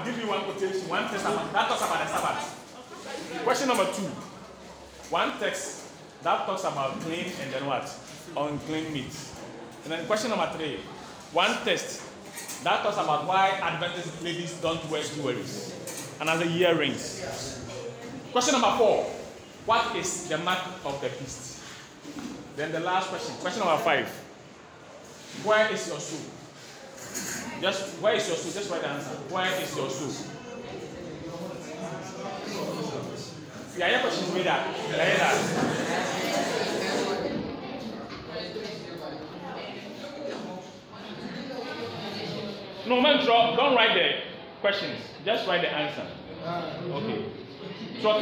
give you one quotation, one text that talks about the Sabbath. Question number 2. One text that talks about clean and then what? Unclean meat. And then question number 3. One text that talks about why Adventist ladies don't wear jewelries. Another earrings. Question number 4. What is the mark of the beast? Then the last question. Question number 5. Where is your soul? Just where is your soul? Just write the answer. Where is your soul? Yeah, your question is that. No, man, don't write the questions. Just write the answer. Okay. So,